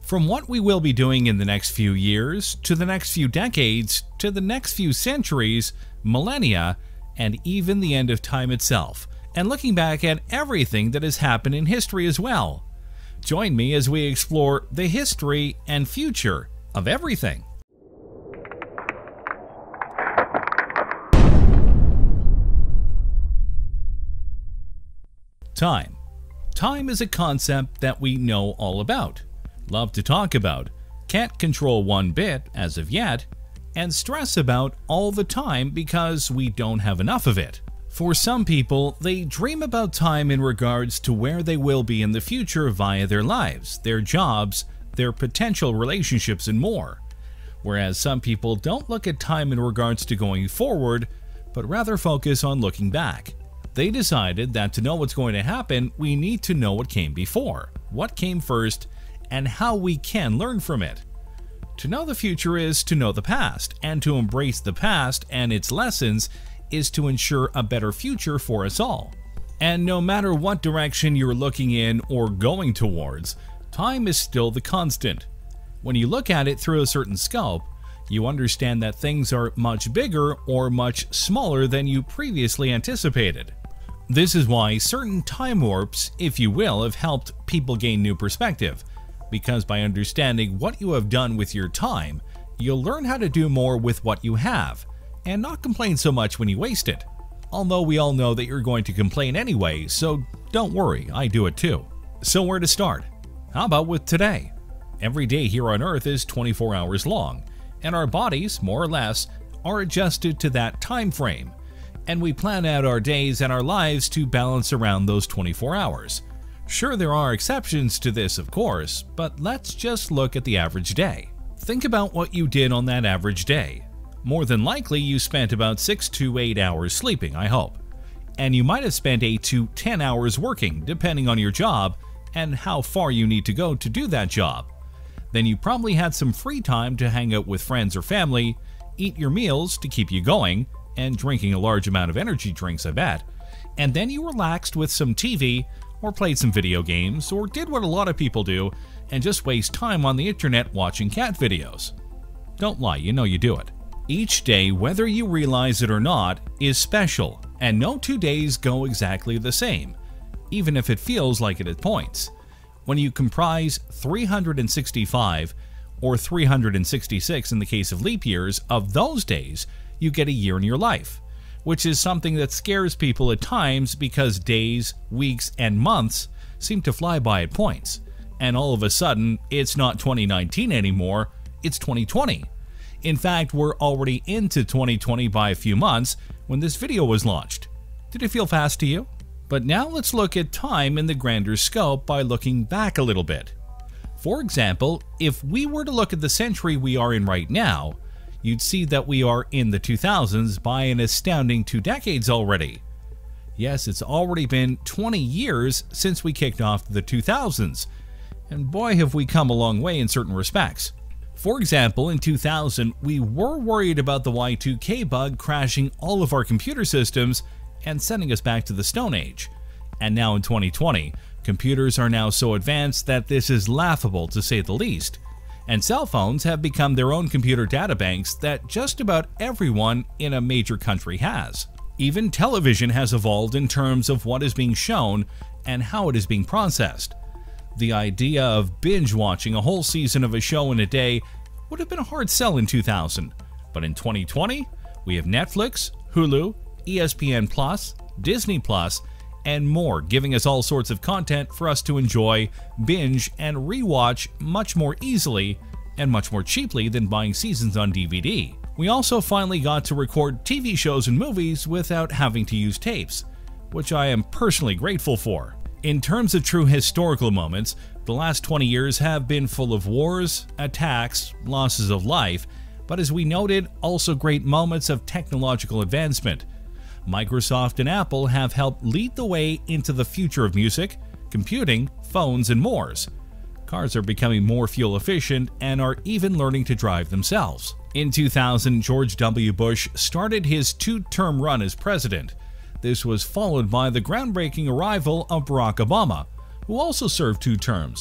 From what we will be doing in the next few years, to the next few decades, to the next few centuries, millennia, and even the end of time itself, and looking back at everything that has happened in history as well. Join me as we explore the history and future of everything. Time. Time is a concept that we know all about, love to talk about, can't control one bit as of yet, and stress about all the time because we don't have enough of it. For some people, they dream about time in regards to where they will be in the future via their lives, their jobs, their potential relationships, and more. Whereas some people don't look at time in regards to going forward, but rather focus on looking back. They decided that to know what's going to happen, we need to know what came before, what came first, and how we can learn from it. To know the future is to know the past, and to embrace the past and its lessons is to ensure a better future for us all. And no matter what direction you're looking in or going towards, time is still the constant. When you look at it through a certain scope, you understand that things are much bigger or much smaller than you previously anticipated. This is why certain time warps, if you will, have helped people gain new perspective, because by understanding what you have done with your time, you'll learn how to do more with what you have, and not complain so much when you waste it. Although we all know that you're going to complain anyway, so don't worry, I do it too. So where to start? How about with today? Every day here on Earth is 24 hours long, and our bodies, more or less, are adjusted to that time frame, and we plan out our days and our lives to balance around those 24 hours. Sure, there are exceptions to this, of course, but let's just look at the average day. Think about what you did on that average day. More than likely, you spent about 6 to 8 hours sleeping, I hope. And you might have spent 8 to 10 hours working, depending on your job and how far you need to go to do that job. Then you probably had some free time to hang out with friends or family, eat your meals to keep you going, and drinking a large amount of energy drinks, I bet. And then you relaxed with some TV, or played some video games, or did what a lot of people do and just waste time on the internet watching cat videos. Don't lie, you know you do it. Each day, whether you realize it or not, is special, and no 2 days go exactly the same, even if it feels like it at points. When you comprise 365, or 366 in the case of leap years, of those days, you get a year in your life, which is something that scares people at times because days, weeks, and months seem to fly by at points, and all of a sudden, it's not 2019 anymore, it's 2020. In fact, we're already into 2020 by a few months when this video was launched. Did it feel fast to you? But now let's look at time in the grander scope by looking back a little bit. For example, if we were to look at the century we are in right now, you'd see that we are in the 2000s by an astounding 2 decades already. Yes, it's already been 20 years since we kicked off the 2000s, and boy have we come a long way in certain respects. For example, in 2000, we were worried about the Y2K bug crashing all of our computer systems and sending us back to the Stone Age. And now in 2020, computers are now so advanced that this is laughable to say the least. And cell phones have become their own computer databanks that just about everyone in a major country has. Even television has evolved in terms of what is being shown and how it is being processed. The idea of binge watching a whole season of a show in a day would have been a hard sell in 2000, but in 2020, we have Netflix, Hulu, ESPN+, Disney+, and more, giving us all sorts of content for us to enjoy, binge, and rewatch much more easily and much more cheaply than buying seasons on DVD. We also finally got to record TV shows and movies without having to use tapes, which I am personally grateful for. In terms of true historical moments, the last 20 years have been full of wars, attacks, losses of life, but as we noted, also great moments of technological advancement. Microsoft and Apple have helped lead the way into the future of music, computing, phones, and more. Cars are becoming more fuel efficient and are even learning to drive themselves. In 2000, George W. Bush started his 2-term run as president. This was followed by the groundbreaking arrival of Barack Obama, who also served 2 terms,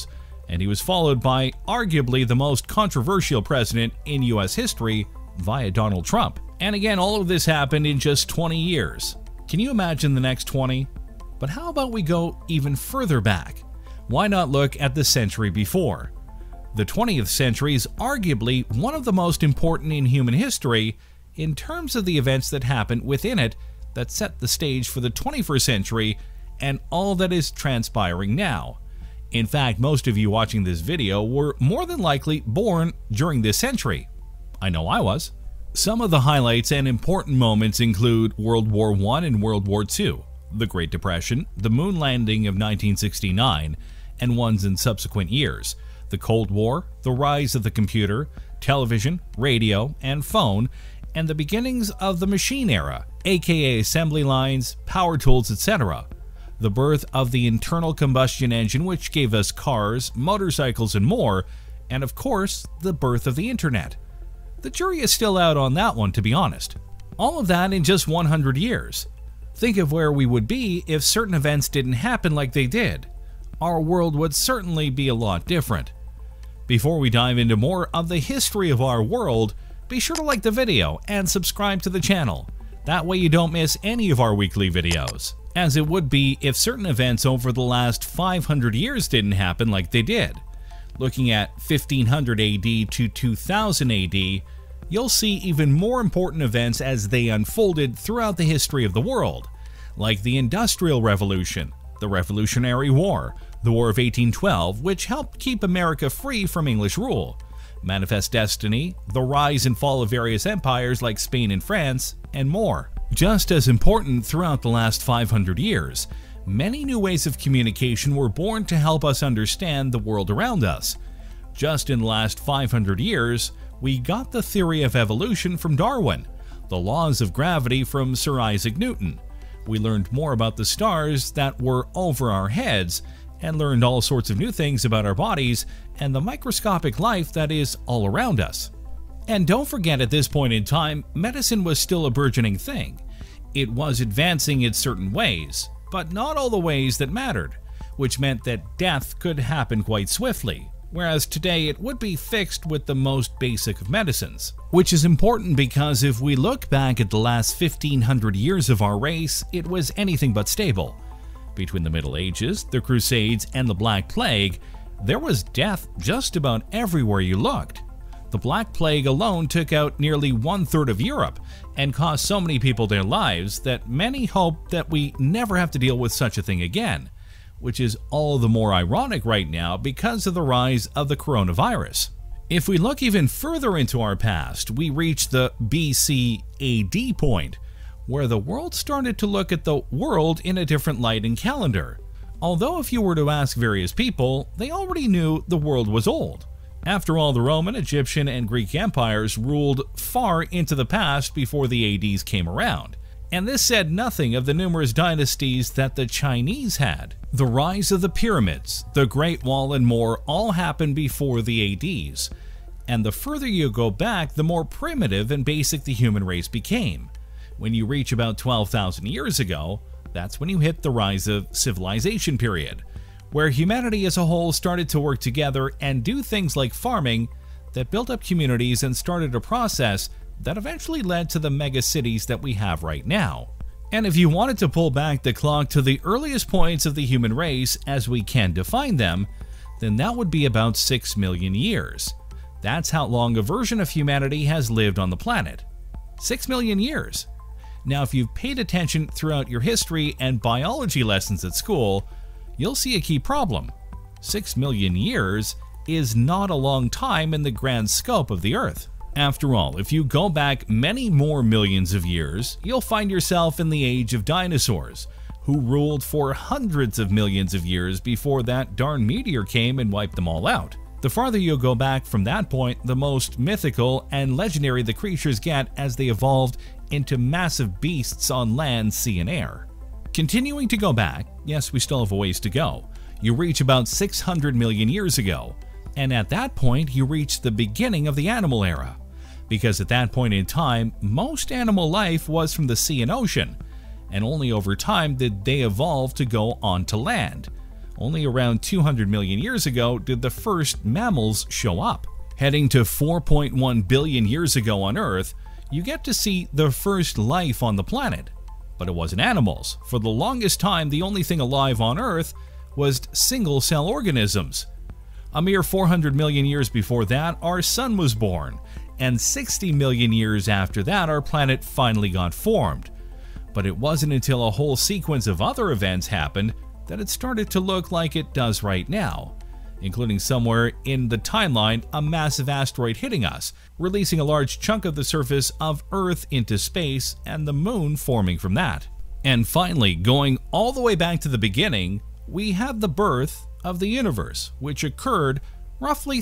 and he was followed by arguably the most controversial president in US history via Donald Trump. And again, all of this happened in just 20 years. Can you imagine the next 20? But how about we go even further back? Why not look at the century before? The 20th century is arguably one of the most important in human history in terms of the events that happened within it that set the stage for the 21st century and all that is transpiring now. In fact, most of you watching this video were more than likely born during this century. I know I was. Some of the highlights and important moments include World War I and World War II, the Great Depression, the moon landing of 1969, and ones in subsequent years, the Cold War, the rise of the computer, television, radio, and phone, and the beginnings of the machine era, aka assembly lines, power tools, etc., the birth of the internal combustion engine, which gave us cars, motorcycles, and more, and of course, the birth of the internet. The jury is still out on that one, to be honest. All of that in just 100 years. Think of where we would be if certain events didn't happen like they did. Our world would certainly be a lot different. Before we dive into more of the history of our world, be sure to like the video and subscribe to the channel. That way you don't miss any of our weekly videos, as it would be if certain events over the last 500 years didn't happen like they did. Looking at 1500 AD to 2000 AD, you'll see even more important events as they unfolded throughout the history of the world, like the Industrial Revolution, the Revolutionary War, the War of 1812, which helped keep America free from English rule, Manifest Destiny, the rise and fall of various empires like Spain and France, and more. Just as important throughout the last 500 years, many new ways of communication were born to help us understand the world around us. Just in the last 500 years, we got the theory of evolution from Darwin, the laws of gravity from Sir Isaac Newton. We learned more about the stars that were over our heads, and learned all sorts of new things about our bodies and the microscopic life that is all around us. And don't forget, at this point in time, medicine was still a burgeoning thing. It was advancing in certain ways, but not all the ways that mattered, which meant that death could happen quite swiftly, whereas today it would be fixed with the most basic of medicines. Which is important because if we look back at the last 1500 years of our race, it was anything but stable. Between the Middle Ages, the Crusades, and the Black Plague, there was death just about everywhere you looked. The Black Plague alone took out nearly 1/3 of Europe and cost so many people their lives that many hope that we never have to deal with such a thing again, which is all the more ironic right now because of the rise of the coronavirus. If we look even further into our past, we reach the BC AD point, where the world started to look at the world in a different light and calendar. Although if you were to ask various people, they already knew the world was old. After all, the Roman, Egyptian, and Greek empires ruled far into the past before the ADs came around. And this said nothing of the numerous dynasties that the Chinese had. The rise of the pyramids, the Great Wall, and more all happened before the ADs. And the further you go back, the more primitive and basic the human race became. When you reach about 12,000 years ago, that's when you hit the rise of civilization period, where humanity as a whole started to work together and do things like farming that built up communities and started a process that eventually led to the mega cities that we have right now. And if you wanted to pull back the clock to the earliest points of the human race as we can define them, then that would be about 6 million years. That's how long a version of humanity has lived on the planet. 6 million years. Now, if you've paid attention throughout your history and biology lessons at school, you'll see a key problem. 6 million years is not a long time in the grand scope of the Earth. After all, if you go back many more millions of years, you'll find yourself in the age of dinosaurs, who ruled for hundreds of millions of years before that darn meteor came and wiped them all out. The farther you go back from that point, the most mythical and legendary the creatures get as they evolved into massive beasts on land, sea, and air. Continuing to go back, yes, we still have a ways to go, you reach about 600 million years ago, and at that point you reach the beginning of the animal era, because at that point in time, most animal life was from the sea and ocean, and only over time did they evolve to go onto land. Only around 200 million years ago did the first mammals show up. Heading to 4.1 billion years ago on Earth, you get to see the first life on the planet. But it wasn't animals. For the longest time, the only thing alive on Earth was single-cell organisms. A mere 400 million years before that, our sun was born, and 60 million years after that, our planet finally got formed. But it wasn't until a whole sequence of other events happened that it started to look like it does right now, including somewhere in the timeline a massive asteroid hitting us, releasing a large chunk of the surface of Earth into space and the moon forming from that. And finally, going all the way back to the beginning, we have the birth of the universe, which occurred roughly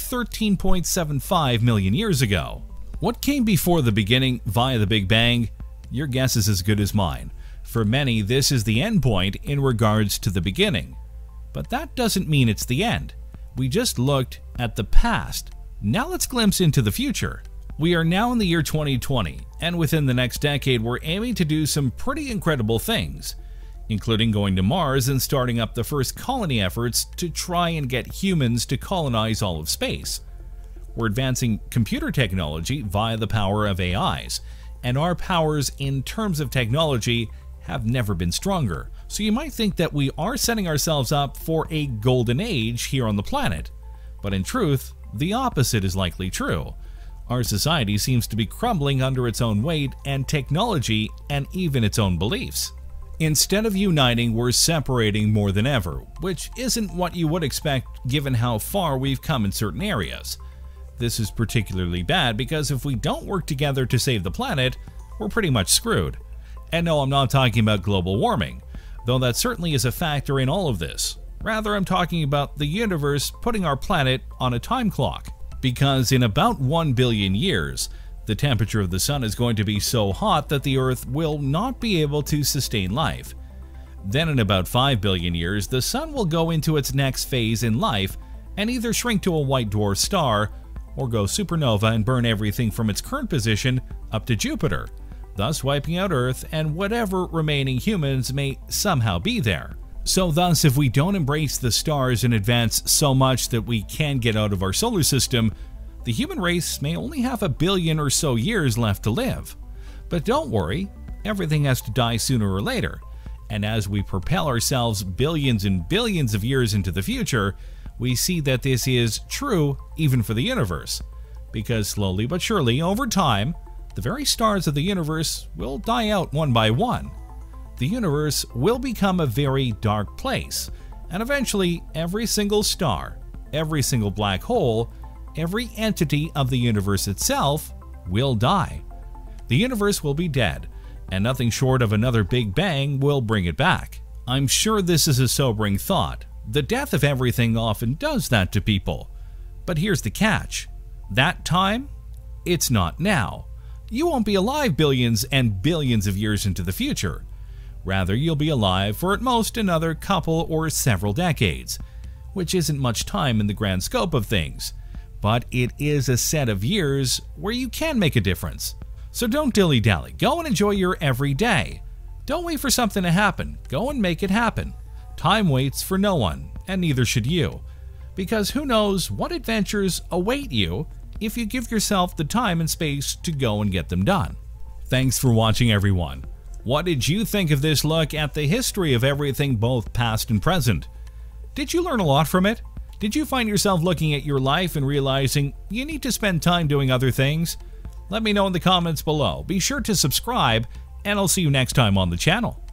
13.75 million years ago. What came before the beginning via the Big Bang? Your guess is as good as mine. For many, this is the end point in regards to the beginning. But that doesn't mean it's the end. We just looked at the past. Now let's glimpse into the future. We are now in the year 2020, and within the next decade we're aiming to do some pretty incredible things, including going to Mars and starting up the first colony efforts to try and get humans to colonize all of space. We're advancing computer technology via the power of AIs, and our powers in terms of technology have never been stronger. So you might think that we are setting ourselves up for a golden age here on the planet. But in truth, the opposite is likely true. Our society seems to be crumbling under its own weight and technology and even its own beliefs. Instead of uniting, we're separating more than ever, which isn't what you would expect given how far we've come in certain areas. This is particularly bad because if we don't work together to save the planet, we're pretty much screwed. And no, I'm not talking about global warming, though that certainly is a factor in all of this. Rather, I'm talking about the universe putting our planet on a time clock. Because in about 1 billion years, the temperature of the sun is going to be so hot that the Earth will not be able to sustain life. Then in about 5 billion years, the sun will go into its next phase in life and either shrink to a white dwarf star or go supernova and burn everything from its current position up to Jupiter, thus wiping out Earth and whatever remaining humans may somehow be there. So thus, if we don't embrace the stars and advance so much that we can get out of our solar system, the human race may only have 1 billion or so years left to live. But don't worry, everything has to die sooner or later. And as we propel ourselves billions and billions of years into the future, we see that this is true even for the universe. Because slowly but surely, over time, the very stars of the universe will die out one by one. The universe will become a very dark place, and eventually every single star, every single black hole, every entity of the universe itself will die. The universe will be dead, and nothing short of another Big Bang will bring it back. I'm sure this is a sobering thought. The death of everything often does that to people. But here's the catch. That time? It's not now. You won't be alive billions and billions of years into the future. Rather, you'll be alive for at most another couple or several decades, which isn't much time in the grand scope of things. But it is a set of years where you can make a difference. So don't dilly-dally. Go and enjoy your every day. Don't wait for something to happen. Go and make it happen. Time waits for no one, and neither should you. Because who knows what adventures await you if you give yourself the time and space to go and get them done. Thanks for watching, everyone. What did you think of this look at the history of everything, both past and present? Did you learn a lot from it? Did you find yourself looking at your life and realizing you need to spend time doing other things? Let me know in the comments below. Be sure to subscribe, and I'll see you next time on the channel.